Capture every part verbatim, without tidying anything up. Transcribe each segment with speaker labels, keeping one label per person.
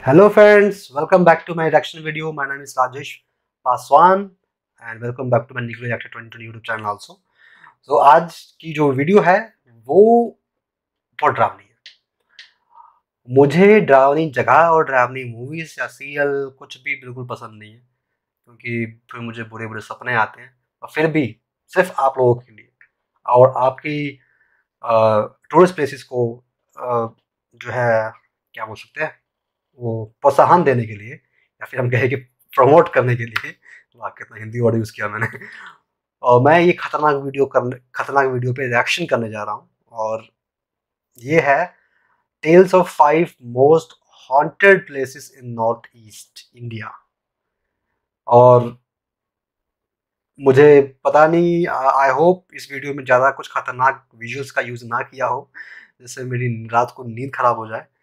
Speaker 1: Hello friends, welcome back to my reaction video. My name is Rajesh Paswan and welcome back to my Nikhil Reactor twenty twenty YouTube channel also. So आज की जो video है वो बहुत डरावनी है। मुझे डरावनी जगह और डरावनी मूवीज या सीरियल कुछ भी बिल्कुल पसंद नहीं है, क्योंकि फिर मुझे बुरे बुरे सपने आते हैं। और फिर भी सिर्फ आप लोगों के लिए और आपकी टूरिस्ट प्लेसेस को आ, जो है क्या बोल सकते हैं वो प्रोत्साहन देने के लिए या फिर हम कहें कि प्रमोट करने के लिए। वाह कितना हिंदी वर्ड यूज़ किया मैंने। और मैं ये खतरनाक वीडियो करने खतरनाक वीडियो पे रिएक्शन करने जा रहा हूँ और ये है tales of five most haunted places in north east India. और मुझे पता नहीं, आई होप इस वीडियो में ज़्यादा कुछ खतरनाक विजुअल्स का यूज़ ना किया हो जिससे मेरी रात को नींद खराब हो जाए।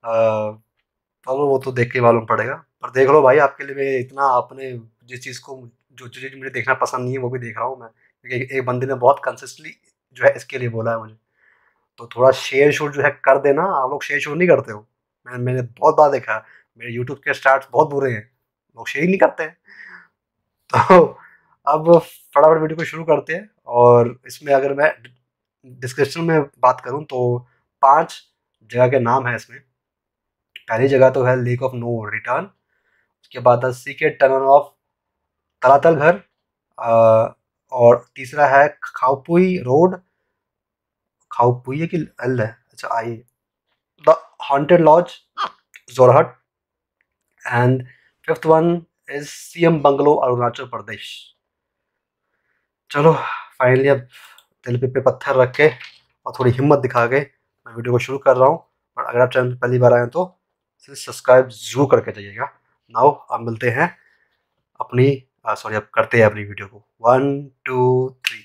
Speaker 1: चलो वो तो देख के मालूम पड़ेगा, पर देख लो भाई, आपके लिए मैं इतना अपने जिस चीज़ को जो चीज़ मुझे देखना पसंद नहीं है वो भी देख रहा हूँ मैं, क्योंकि एक बंदे ने बहुत कंसिस्टेंटली जो है इसके लिए बोला है मुझे। तो थोड़ा शेयर शोर जो है कर देना। आप लोग शेयर शोर नहीं करते हो, मैं मैंने बहुत बार देखा है, मेरे यूट्यूब के स्टार्ट बहुत बुरे हैं, लोग शेयर ही नहीं करते हैं। तो अब फटाफट वीडियो को शुरू करते हैं। और इसमें अगर मैं डिस्क्रिप्शन में बात करूं तो पांच जगह के नाम है इसमें। पहली जगह तो है लेक ऑफ नो रिटर्न, उसके बाद है सीक्रेट टनल ऑफ तलातल घर, और तीसरा है खाउपुई रोड, खाउपुई है कि एल है, अच्छा आई, the haunted lodge Jorhat, and fifth one is CM bungalow Arunachal Pradesh. चलो फाइनली अब दिल पे, पे पत्थर रख के और थोड़ी हिम्मत दिखा के मैं वीडियो को शुरू कर रहा हूँ। और अगर आप चैनल पहली बार आए तो सब्सक्राइब जरूर करके जाइएगा। नाउ अब मिलते हैं अपनी सॉरी अब करते हैं अपनी वीडियो को। One two three.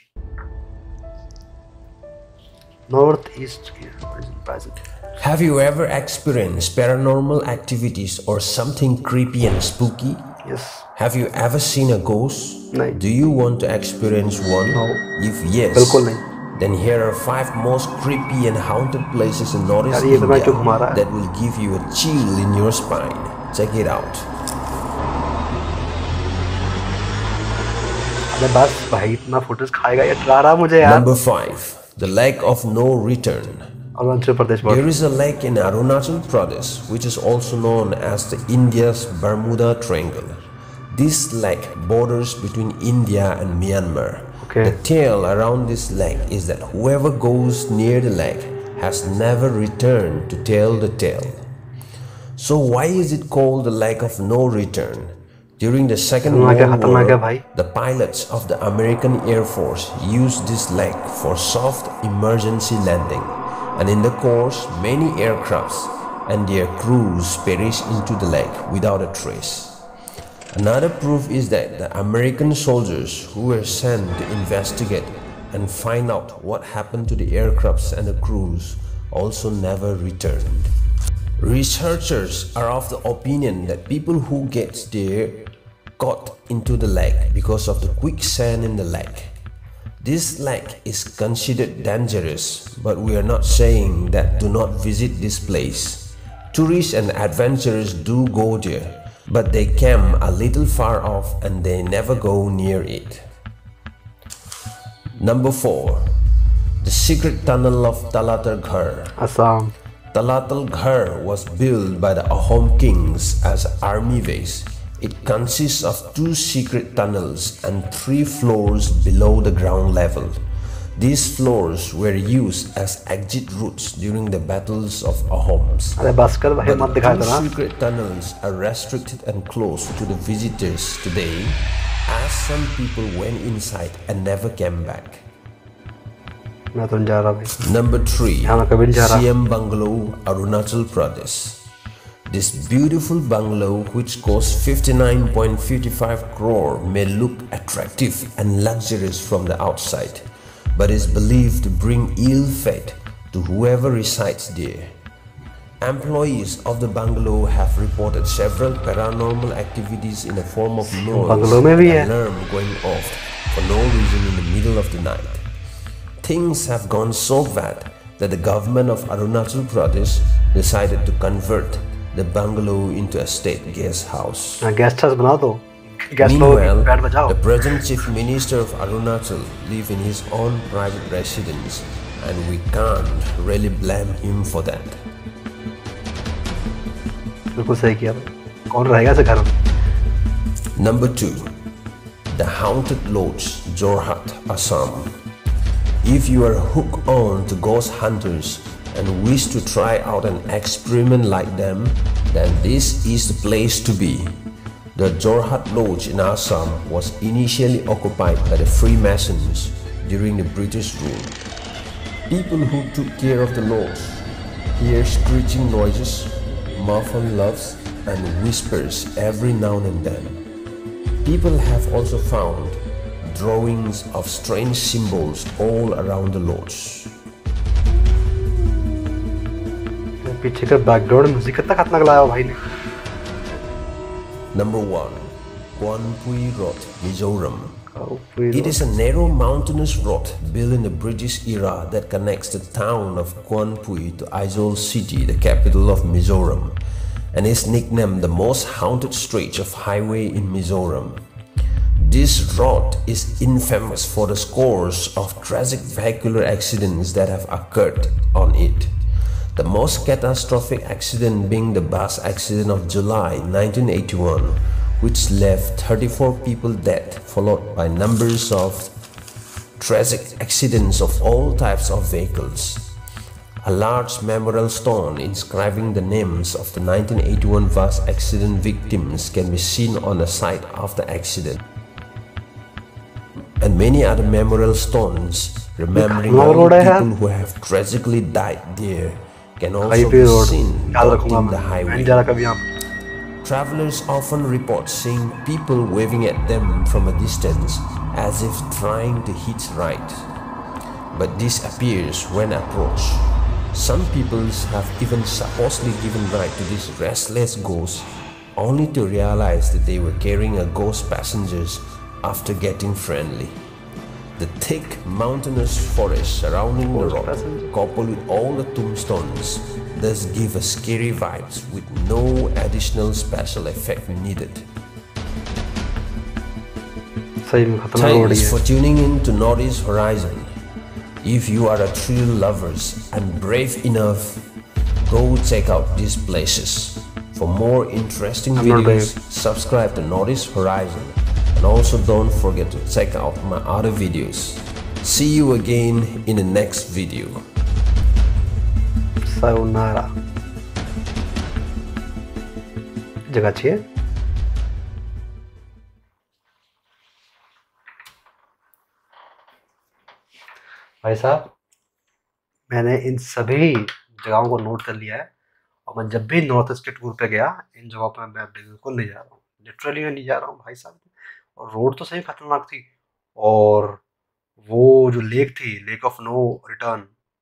Speaker 1: North east present.
Speaker 2: Have you ever experienced paranormal activities or something creepy and spooky?
Speaker 1: Yes.
Speaker 2: Have you ever seen a ghost?
Speaker 1: No.
Speaker 2: Do you want to experience one?
Speaker 1: No.
Speaker 2: If yes,
Speaker 1: बिल्कुल नहीं.
Speaker 2: then here are five most creepy and haunted places in Northeast
Speaker 1: India
Speaker 2: that will give you a chill in your spine. Check it out.
Speaker 1: अरे बस भाई इतना photos खाएगा ये, डरा रहा मुझे यार।
Speaker 2: Number five, the Lake of No Return.
Speaker 1: Arunachal Pradesh.
Speaker 2: There is a lake in Arunachal Pradesh which is also known as the India's Bermuda Triangle. This lake borders between India and Myanmar.
Speaker 1: Okay.
Speaker 2: The tale around this lake is that whoever goes near the lake has never returned to tell the tale. So why is it called the Lake of No Return? During the Second World War, the pilots of the American Air Force used this lake for soft emergency landing. And in the course, many aircrafts and their crews perished into the lake without a trace. Another proof is that the American soldiers who were sent to investigate and find out what happened to the aircrafts and the crews also never returned. Researchers are of the opinion that people who get there got into the lake because of the quicksand in the lake. This lake is considered dangerous, but we are not saying that do not visit this place. Tourists and adventurers do go there, but they camp a little far off and they never go near it. Number four, the secret tunnel of Talatal Ghar.
Speaker 1: Assam.
Speaker 2: Talatal Ghar was built by the Ahom kings as an army base. It consists of two secret tunnels and three floors below the ground level. These floors were used as exit routes during the battles of Ahoms. But the two secret tunnels are restricted and closed to the visitors today, as some people went inside and never came back. Number three, C M Bungalow, Arunachal Pradesh. This beautiful bungalow, which costs fifty-nine point five five crore, may look attractive and luxurious from the outside, but is believed to bring ill fate to whoever resides there. Employees of the bungalow have reported several paranormal activities in the form of noise and alarm going off for no reason in the middle of the night. Things have gone so bad that the government of Arunachal Pradesh decided to convert the bungalow into a state guest house.
Speaker 1: Guest house बना दो, guest
Speaker 2: Meanwhile,
Speaker 1: लोग बैठ बजाओ।
Speaker 2: the present chief minister of Arunachal lives in his own private residence, and we can't really blame him for that.
Speaker 1: बिल्कुल सही किया भाई, कौन रहेगा ऐसे घर में।
Speaker 2: Number two, the Haunted Lodge, Jorhat, Assam. If you are hooked on to ghost hunters and wish to try out an experiment like them, then this is the place to be. The Jorhat Lodge in Assam was initially occupied by the Freemasons during the British rule. People who took care of the lodge hear screeching noises, muffled laughs, and whispers every now and then. People have also found drawings of strange symbols all around the lodge.
Speaker 1: पीछे का background music कितना खतरनाक लगाया हो भाई ने।
Speaker 2: Number one, Quan Pui Road, Mizoram.
Speaker 1: Oh, please.
Speaker 2: It is a narrow mountainous road built in the British era that connects the town of Quan Pui to Aizawl City, the capital of Mizoram, and is nicknamed the most haunted stretch of highway in Mizoram. This road is infamous for the scores of tragic vehicular accidents that have occurred on it. The most catastrophic accident being the bus accident of July nineteen eighty-one, which left thirty-four people dead, followed by numbers of tragic accidents of all types of vehicles. A large memorial stone inscribing the names of the nineteen eighty-one bus accident victims can be seen on the site of the accident. And many other memorial stones remembering all people who have tragically died there can also be seen dotting the highway. Travelers often report seeing people waving at them from a distance as if trying to hitch right. But this appears when approached. Some people have even supposedly given ride to these restless ghosts only to realize that they were carrying a ghost passengers after getting friendly. The thick mountainous forest surrounding the road, coupled with all the tombstones, thus give a scary vibes with no additional special effect needed. Thanks for tuning in to Northeast Horizon. If you are a thrill lovers and brave enough, go check out these places. For more interesting videos, subscribe to Northeast Horizon. And also don't forget to check out my other videos. See you again in the next video.
Speaker 1: Sayonara. जगह अच्छी है। भाई साहब, मैंने इन सभी जगहों को note कर लिया है और मैं जब भी नॉर्थ ईस्ट के टूर पे गया इन जगहों पर मैं बिल्कुल नहीं जा रहा हूँ, लिटरली मैं नहीं जा रहा हूँ भाई साहब। और रोड तो सही खतरनाक थी, और वो जो लेक थी, लेक ऑफ नो रिटर्न,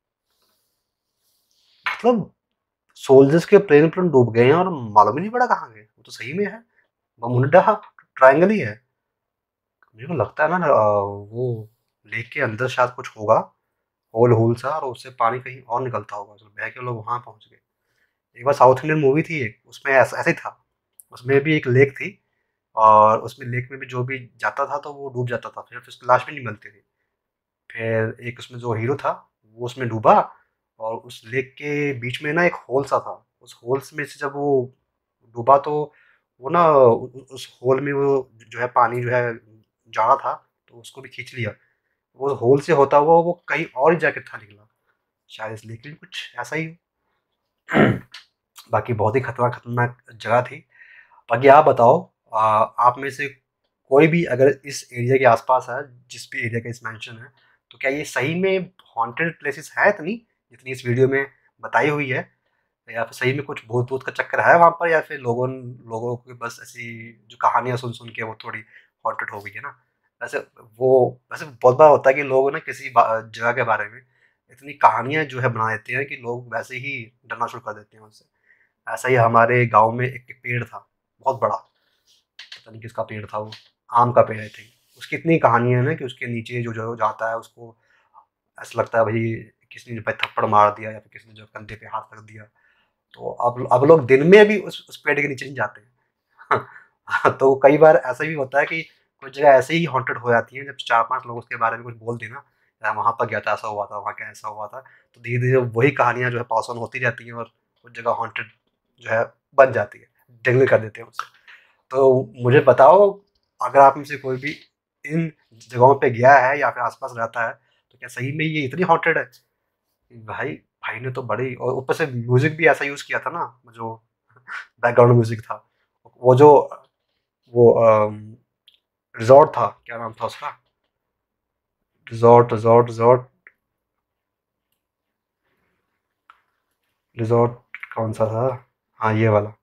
Speaker 1: मतलब सोल्जर्स के प्लेन प्लेन डूब गए हैं और मालूम ही नहीं पड़ा कहाँ गए। वो तो सही में है बमुंडा ट्रायंगल ही है। मेरे को लगता है ना वो लेक के अंदर शायद कुछ होगा, होल होल सा, और उससे पानी कहीं और निकलता होगा, तो बह के लोग वहाँ पहुँच गए। एक बार साउथ इंडियन मूवी थी एक, उसमें ऐसा ऐसे ही था, उसमें भी एक लेक थी और उसमें लेक में भी जो भी जाता था तो वो डूब जाता था, फिर उसकी लाश भी नहीं मिलती थी। फिर एक उसमें जो हीरो था वो उसमें डूबा और उस लेक के बीच में ना एक होल सा था, उस होल्स में से जब वो डूबा तो वो ना उस होल में वो जो है पानी जो है जा रहा था तो उसको भी खींच लिया। वो होल से होता हुआ वो कहीं और ही जाके था निकला, शायद इस लेक में कुछ ऐसा ही। बाकी बहुत ही खतरनाक खतरनाक जगह थी। बाकी आप बताओ, आ, आप में से कोई भी अगर इस एरिया के आसपास है, जिस भी एरिया का इस मेंशन है, तो क्या ये सही में हॉन्टेड प्लेसेस है इतनी जितनी इस वीडियो में बताई हुई है, या फिर सही में कुछ भूत भूत का चक्कर है वहाँ पर, या फिर लोगों लोगों को बस ऐसी जो कहानियाँ सुन सुन के वो थोड़ी हॉन्टेड हो गई है ना। वैसे वो वैसे बहुत बार होता है कि लोग ना किसी जगह के बारे में इतनी कहानियाँ जो है बना देते हैं कि लोग वैसे ही डरना शुरू कर देते हैं उससे। ऐसा ही हमारे गांव में एक पेड़ था बहुत बड़ा, पता नहीं किसका पेड़ था, वो आम का पेड़ थी। उसकी इतनी कहानियाँ है ना कि उसके नीचे जो जो जाता है उसको ऐसा लगता है भाई किसी ने भाई थप्पड़ मार दिया या फिर किसी ने जो कंधे पे हाथ रख दिया। तो अब अब लोग दिन में भी उस उस पेड़ के नीचे नहीं जाते हैं। तो कई बार ऐसा भी होता है कि कुछ जगह ऐसे ही हॉन्टेड हो जाती हैं, जब चार पांच लोग उसके बारे में कुछ बोल दें ना, यार वहाँ पर गया था, ऐसा हुआ था, वहाँ क्या ऐसा हुआ था, तो धीरे धीरे वही कहानियाँ जो है पास ऑन होती रहती हैं और कुछ जगह हॉन्टेड जो है बन जाती है, डिक्लेयर कर देते हैं उसे। तो मुझे बताओ, अगर आप में से कोई भी इन जगहों पे गया है या फिर आसपास रहता है, तो क्या सही में ये इतनी हॉन्टेड है? भाई भाई ने तो बड़ी, और ऊपर से म्यूजिक भी ऐसा यूज किया था ना, जो बैकग्राउंड म्यूजिक था, वो जो वो रिजॉर्ट था, क्या नाम था उसका, रिजॉर्ट रिजॉर्ट रिजॉर्ट रिजॉर्ट कौन सा था? हाँ ये वाला,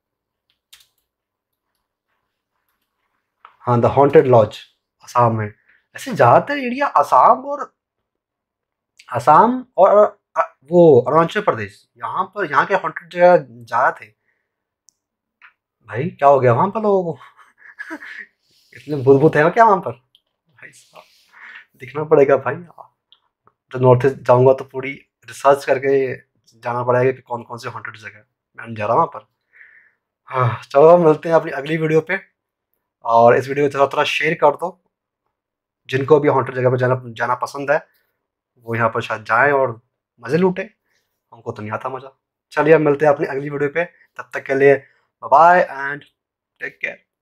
Speaker 1: हाँ द हॉन्टेड लॉज, असम में। ऐसे ज़्यादातर एरिया असम और असम और अ, वो अरुणाचल प्रदेश, यहाँ पर यहाँ के हॉन्टेड जगह ज़्यादा थे। भाई क्या हो गया वहाँ पर लोगों को? इतने भूत भूत हैं क्या वहाँ पर? भाई साहब, दिखना पड़ेगा भाई। तो नॉर्थ ईस्ट जाऊँगा तो पूरी रिसर्च करके जाना पड़ेगा कि कौन कौन से हॉन्टेड जगह है। मैं जा रहा हूँ वहाँ पर। हाँ, चलो मिलते हैं अपनी अगली वीडियो पे, और इस वीडियो को थोड़ा थोड़ा शेयर कर दो, जिनको भी हॉन्टेड जगह पर जाना जाना पसंद है वो यहाँ पर शायद जाएं और मज़े लूटें। हमको तो नहीं आता मज़ा। चलिए अब मिलते हैं अपनी अगली वीडियो पे, तब तक के लिए bye bye and take care.